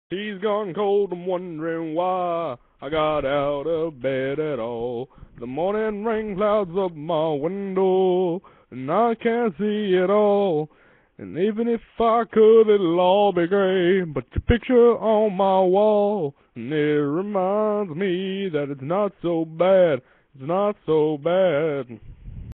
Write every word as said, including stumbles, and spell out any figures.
He's gone cold, I'm wondering why I got out of bed at all. The morning rain clouds up my window, and I can't see it all. And even if I could, it'll all be gray. But your picture on my wall, and it reminds me that it's not so bad. It's not so bad.